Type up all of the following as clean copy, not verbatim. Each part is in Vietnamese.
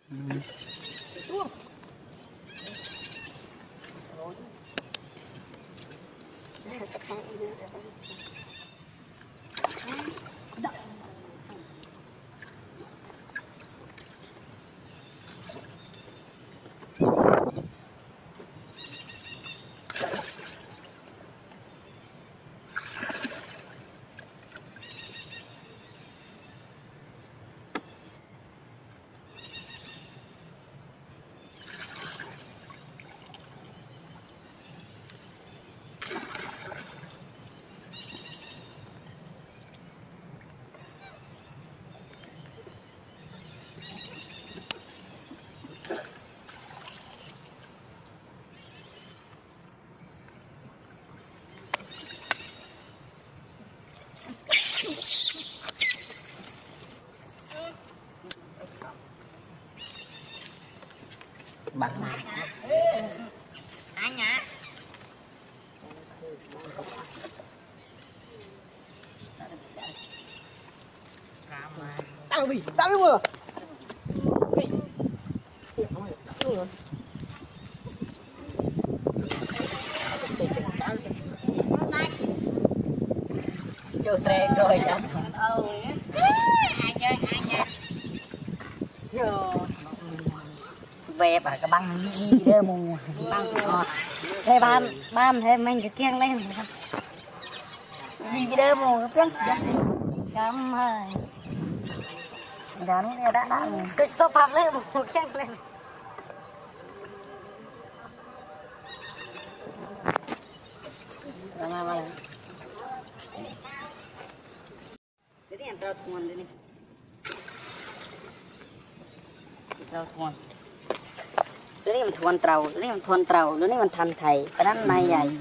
Bằng anh ạ. tao vừa Châu xe rồi đó. Anh ơi. Về bà cái băng đi đơ mù băng ngọt. Thế bam thế mình cái kiêng lên. Đi cái đơ mù cái kiêng. Cảm ơi. Đó nó đã. Tôi stop phạm lên một kiêng lên. Mà. Jadi yang terlalu tuan ini. Terlalu tuan. Iniมันทวนเตานี่มันทวนเตาแล้วนี่มันทันไทยเพราะนั้นนายใหญ่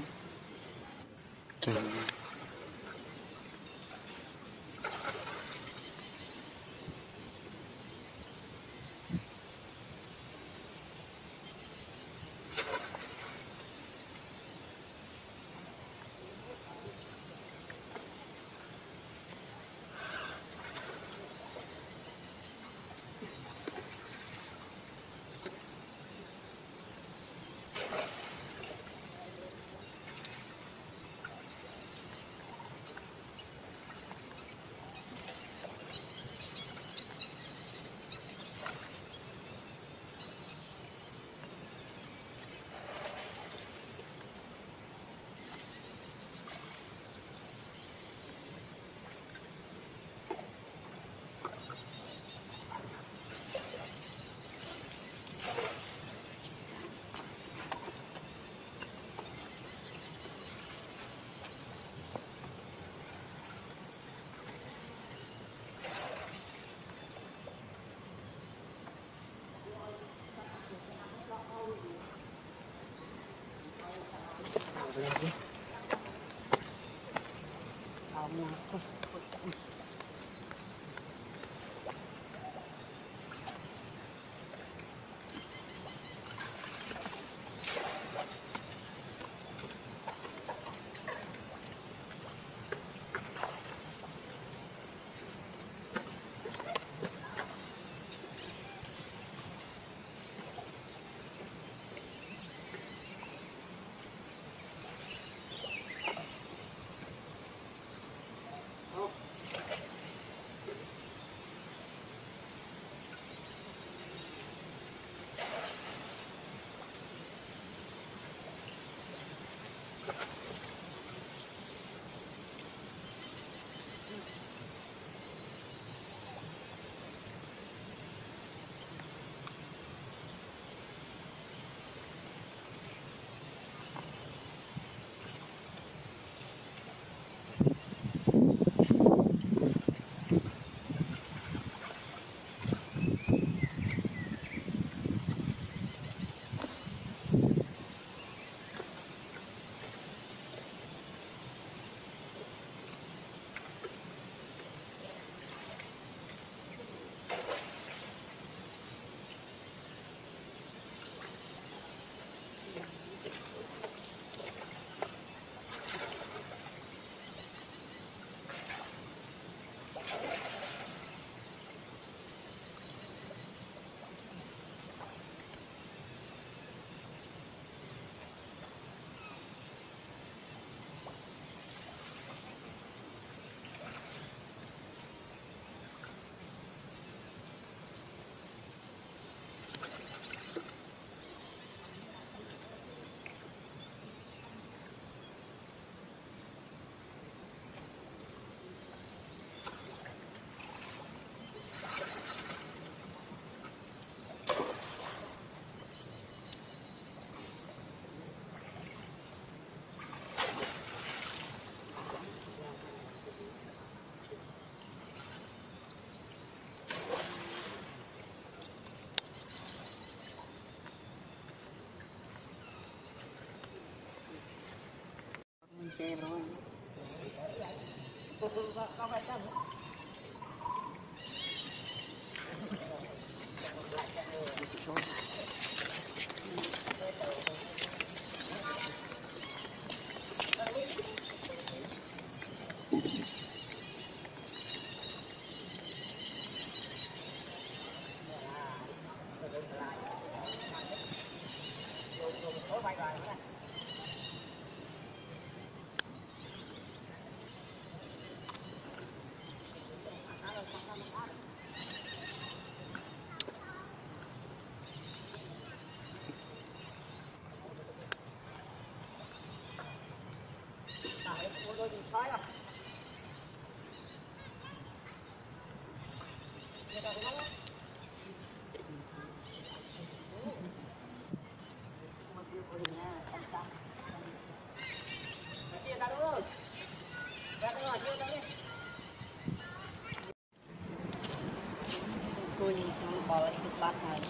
Tôi bỏ lại cái bát này.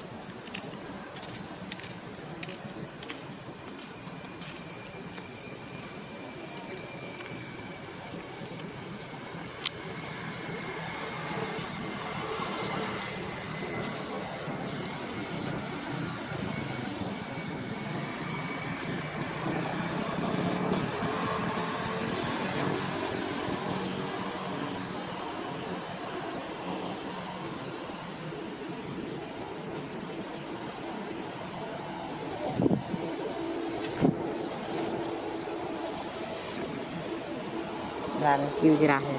Làm chiêu gì ra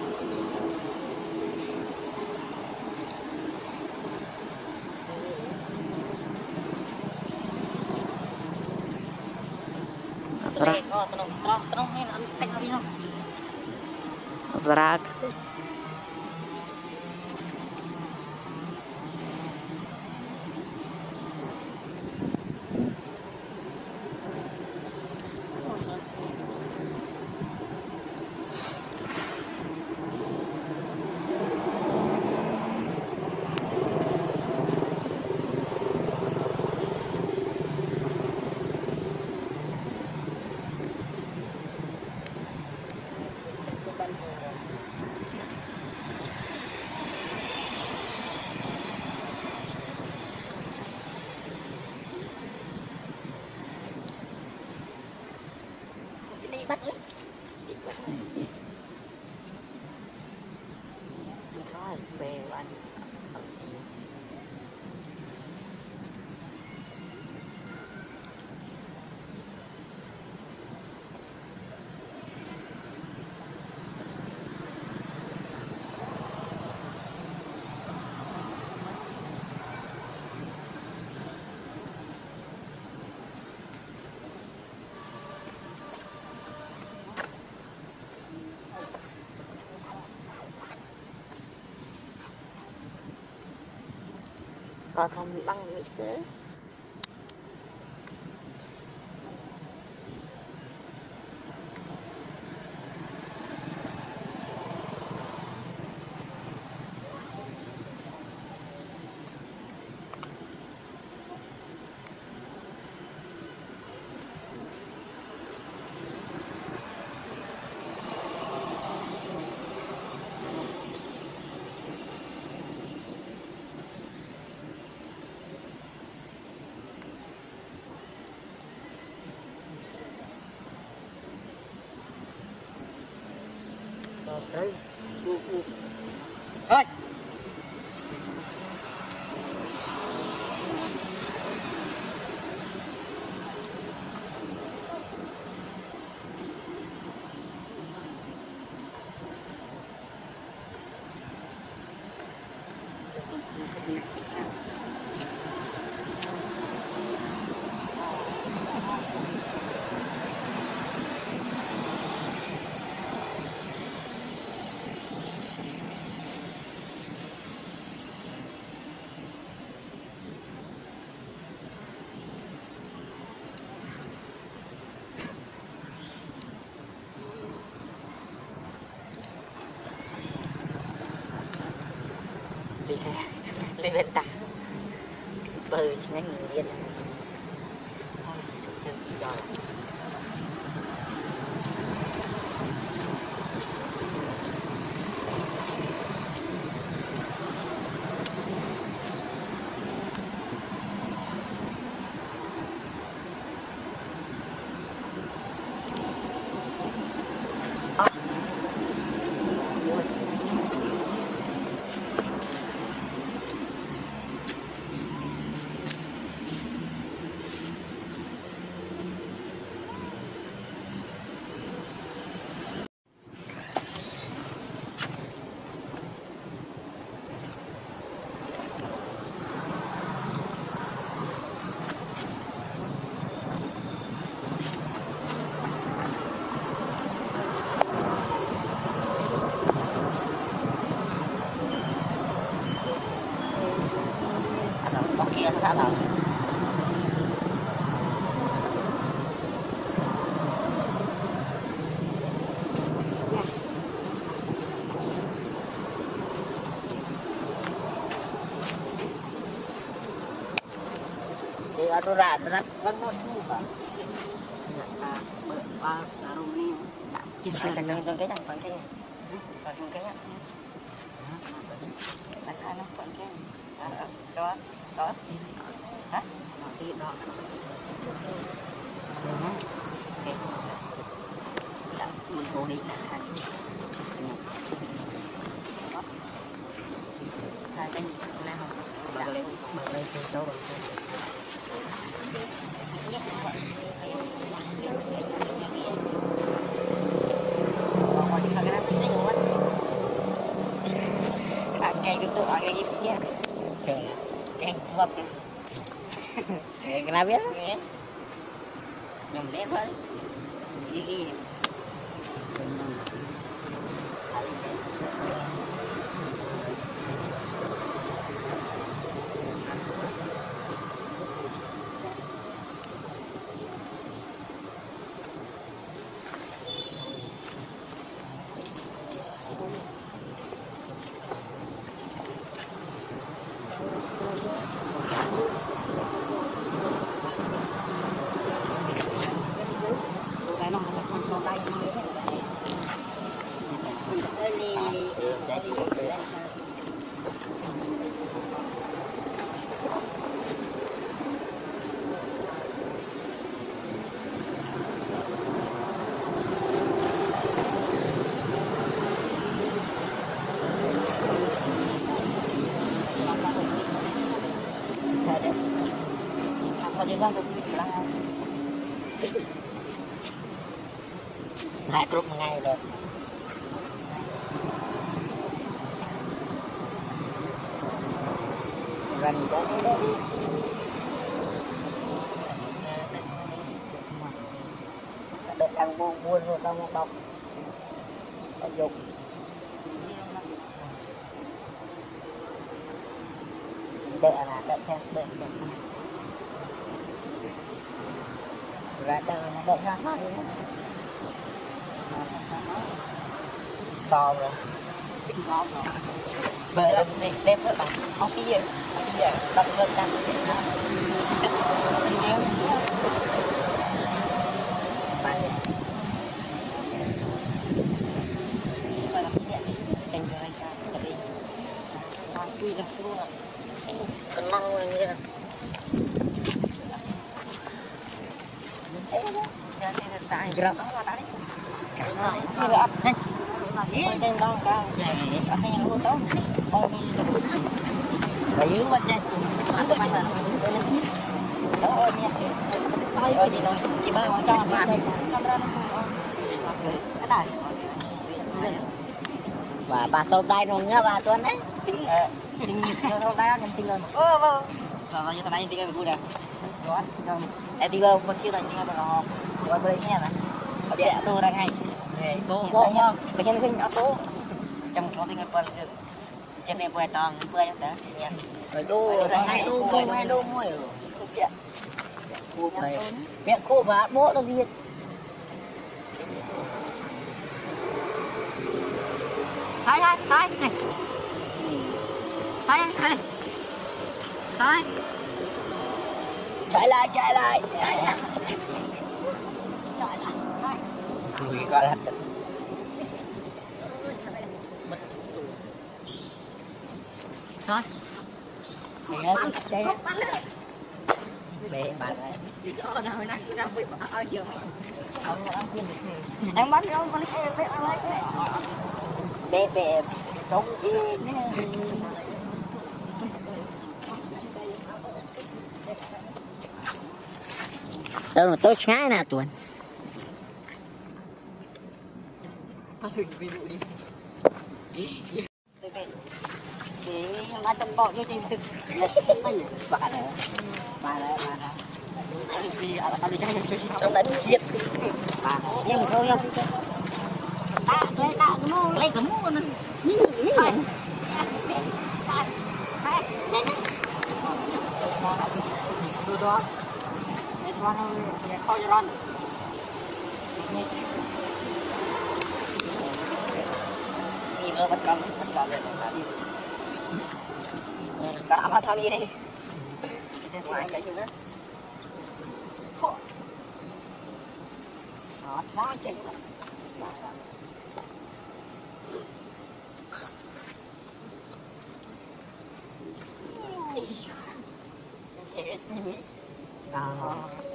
berat. Bắt thôi về anh có thông băng nữa chứ. Đấy. Ơi. Đi xe lên bên ta bơi ngay người điên rồi. Sao nào? Thì ở đó ra rất vẫn ngon luôn mà. Ba rung đi. Trên cái cái này còn cái này. Còn cái này. Đặt hai nó còn cái. Đó. Đó. Hả? Thì đó. Mình số đi là hai cái này không bật lên trên đâu rồi ngày được tôi hỏi cái gì nha cái hợp cái nào biết nhầm đấy thôi gì hai group ngay rồi gần đó đi đợi đang buồn rồi đang đọc dục đợi là đợi theo đợi ra đợi ra thôi to rồi về đây đem hết bạn không cái gì đập lên canh quy là xưa cần năng rồi như này grab trên đó cao ở trên nhà luôn tốt ở dưới bên trên đó ơi nha ơi gì rồi chị bơi vào cho ra cái này và bà sâu đây rồi nha bà tuấn đấy tình sâu đây nhân tình luôn rồi như thế này thì cái vui nè đó em đi bơi mà kêu là như bà gọi bơi nha nè ở địa đồ đang hay tô không cái chân khinh áo tô trong đó thì người bơi trên này bơi to người bơi đó nha rồi đô hai đô mua rồi khu này mẹ khu và bố tao đi thôi này thôi chạy lại người gọi là thôi để bạn này em bắt nó để trống đi tôi ngái nè tuần nó chân bò cho chị bà này xong đánh giết bà nhưng thôi nha lấy cái mũ nó nhìn Đưa đó. Để cho nó kho cho nó. Nhìn ơi bắt cầm lên. Cả mà tham gì đi. Ngoài chạy chừng đó. Đó, quá chạy đó. Sẽ gì? Đó.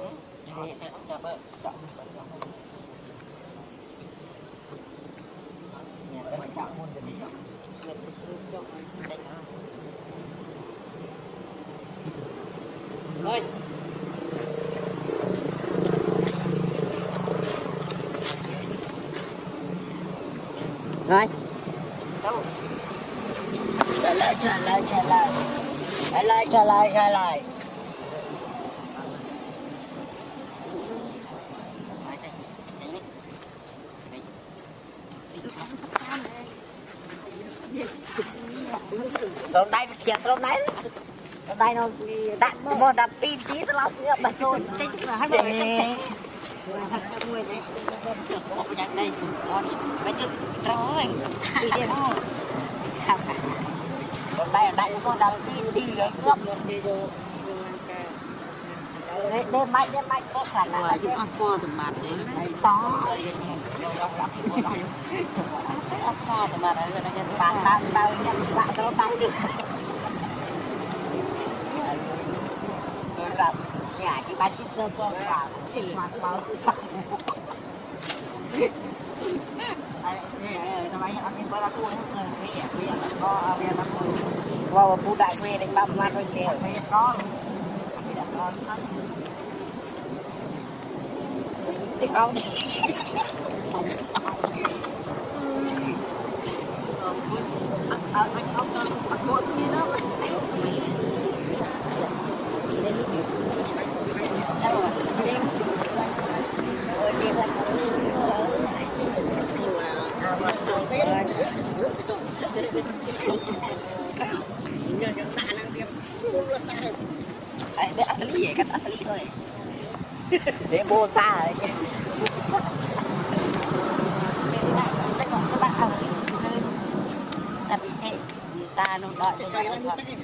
Rồi. Rồi. Đâu? Trả lời. Số đây mà thiệt số đấy. Đây nó đặt một đập pin tí nó lọc nữa bật rồi. Hai người này. Đây. Bây giờ rồi. Đi đi nó. Còn đây nó đập pin đi rồi cướp. Đêm mai có khả năng là chúng ăn kho từ mặt đấy to ăn kho từ mặt đấy là nhân bạn bao nó tăng được rồi là nhà chỉ bán chiếc cơ con vào chỉ mặt bao nó máy ăn những bữa tôi bây giờ có bây giờ qua phụ đại quê đánh băm mặt rồi kìa bây giờ có tiếng ông để ăn cái gì cách ăn cái gì thôi để bô ta rồi ta nó đợi cho nó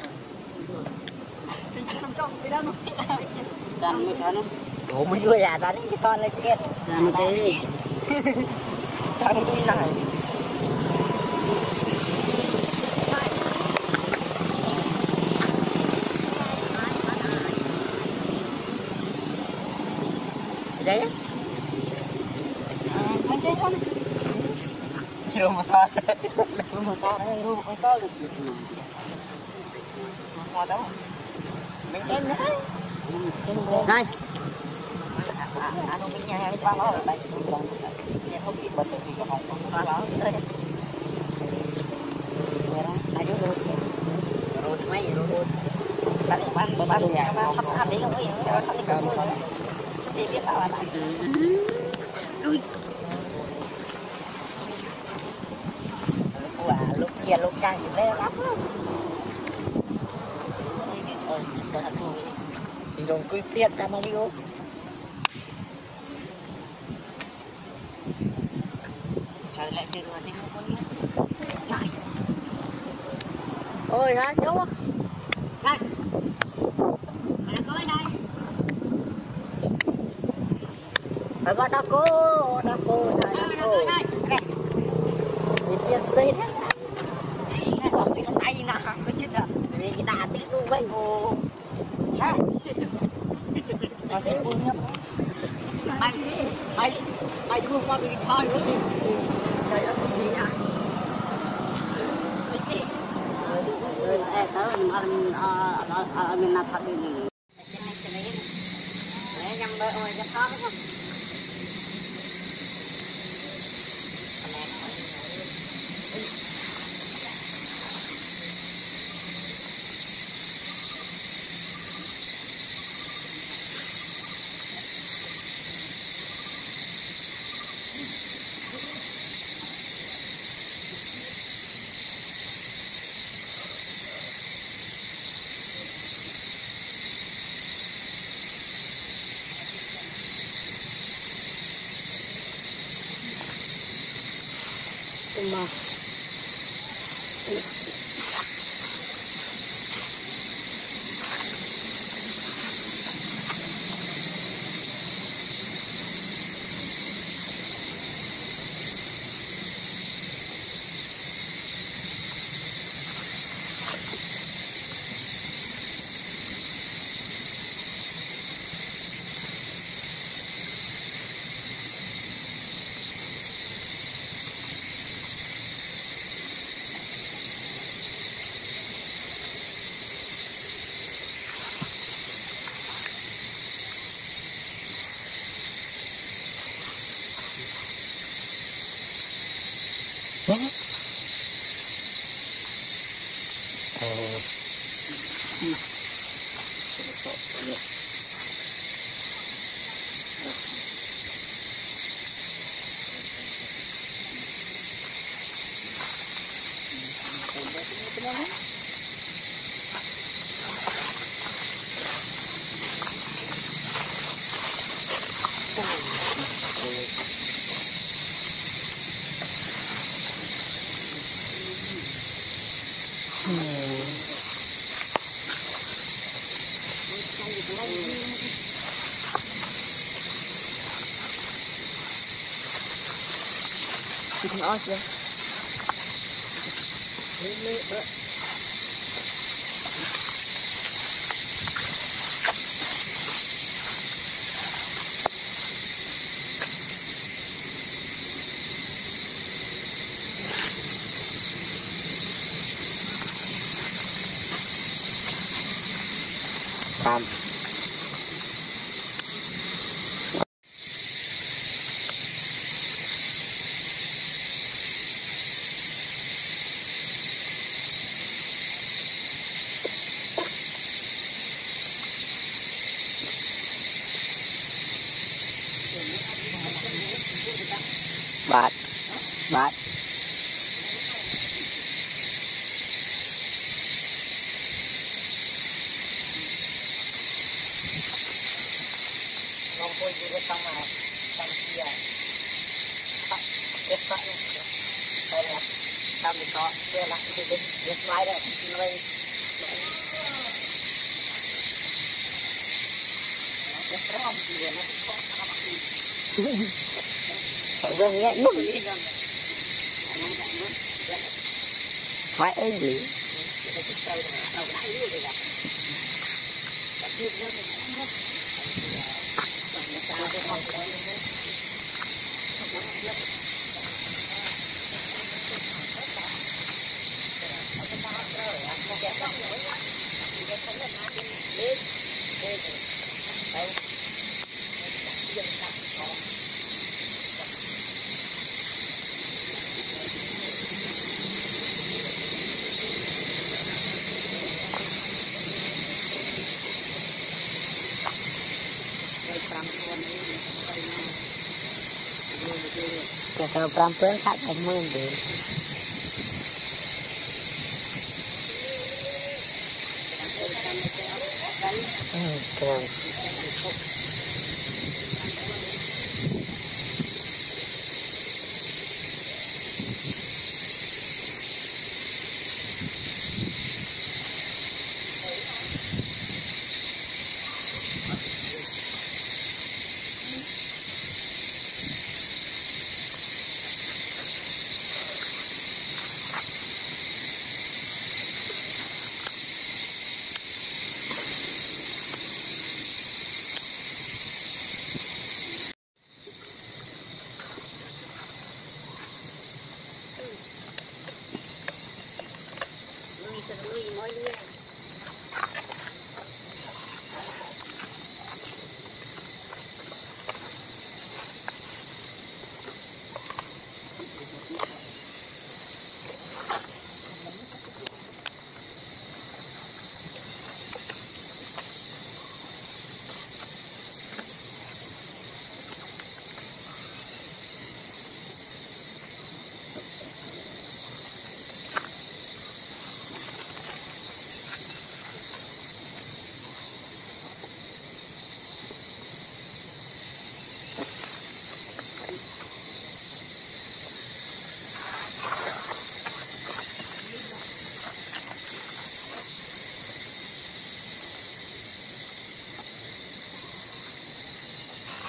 còn mấy con nó ủa mấy đứa già ta cái con lên kia làm cái cho nó đi này đấy anh chơi con kêu mà to đây luôn con to được ngồi đâu mình chơi nữa đây anh không biết nhà qua đó đây không biết bật thì có không qua đó đây này chú rồi mấy rồi bán nhà thắp đi không có gì nữa thì biết tao là lúc kia lúc trang thì đây lắm thì dùng quy tiết ra bao nhiêu sao lại chưa được thì không có biết ôi hả chú đây coi đây phải bắt đó cô đi tiền tê đấy có cái tay nào cái chuyện nào vì cái đà tí luôn vậy ô sao nó sẽ buồn nhá mày buông qua bị thôi nữa đây là cái gì à tớ mình làm thật đi để nhâm đôi ôi cho khó lắm mà nó chưa Tam. Bát. Bát. Không có gì trong này, trong kia. Kết quả này. Đây là tam thì có, kia là cái slide đây, đây. vâng nhé phải ơi gì Kalau perempuan tak kamu deh. Keren.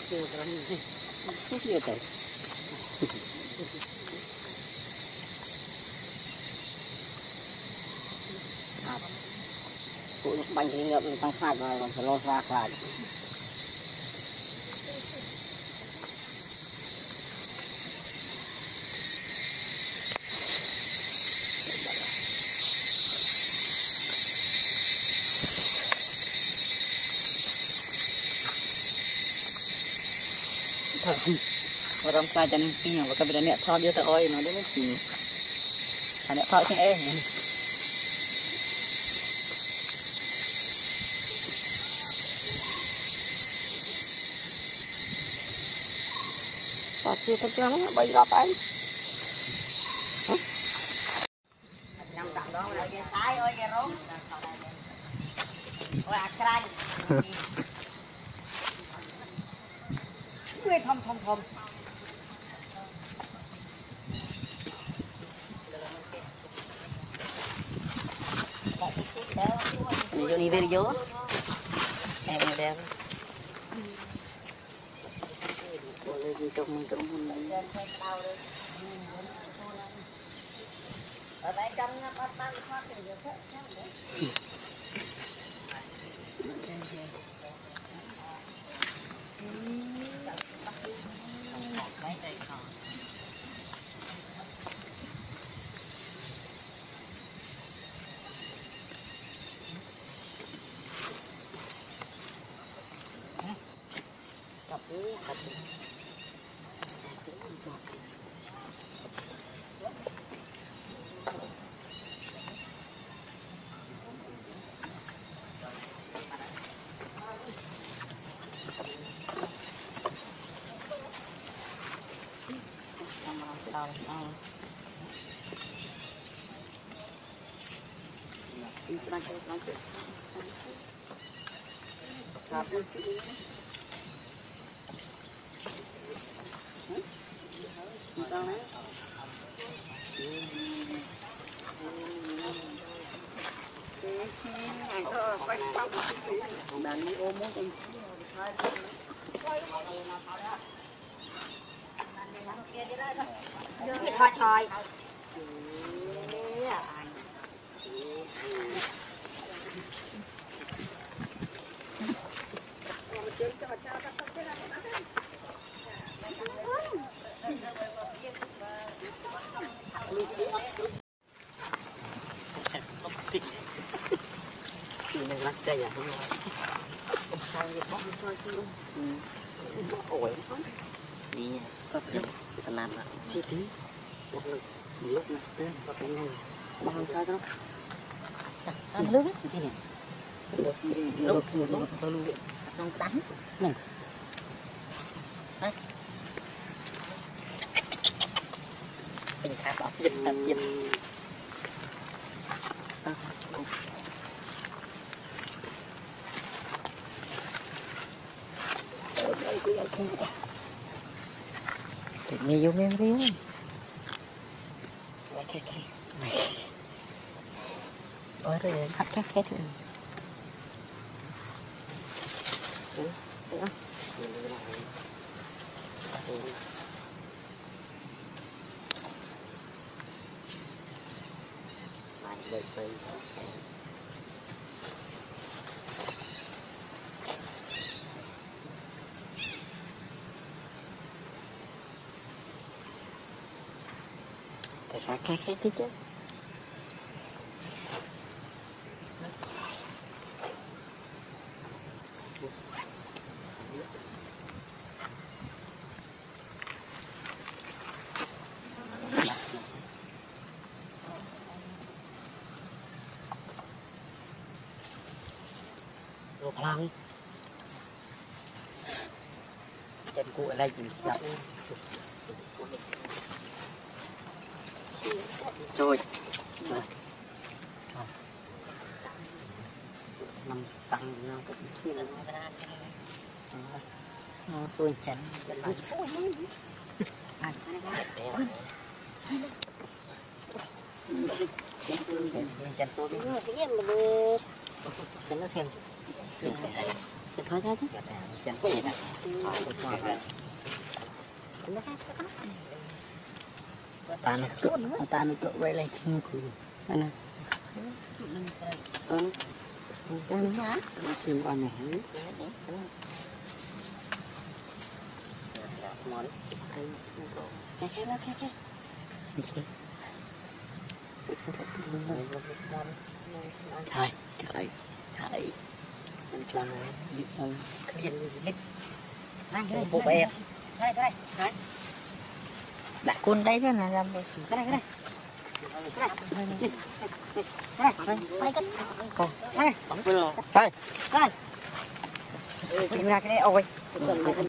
Nhiều tới. Phụ bánh thì ngậm tăng phạt rồi còn phải lo ra lại. Thật orang pelajar ni punya bakal bila nak thao dia tak oi nó đấy thì anh nak thao cho em sao chưa có cho nó bay ra phải nằm tạm đó là cái sai ơi cái rốn ôi akrai người thầm vô đi về vô em đeo đi trong mình cũng ở đây trong bắt bắt phát thì được hết Thôi. Đây à, không rồi. Không sao, bóc thôi chứ không. Ổi không? Đi, có phải tận làm ạ. Chi tí. Một lực, nước này, tên, có cái này. Bao nhiêu cái đó? Ăn nước ấy. Thế này. Lúc, trong tắm. Này. Đấy. Mình khá bọc dịch tập dịch. Thì nghe vô nghe riêu này ôi rồi khát rồi phải khai tí chứ đồ lăng chân cụ ở đây chỉ đập rồi nằm tăng nó cũng nó xuôi chắn chân chân tôi chân nó xem thôi thôi chứ chẳng có gì nè ta nó tụi vậy là chim cừu anh ơi chim con này trời trời trời anh cho nó giúp ông cái này bộ bè cái này đã côn đây thế này làm cái này bóng quên rồi thôi cái này ôi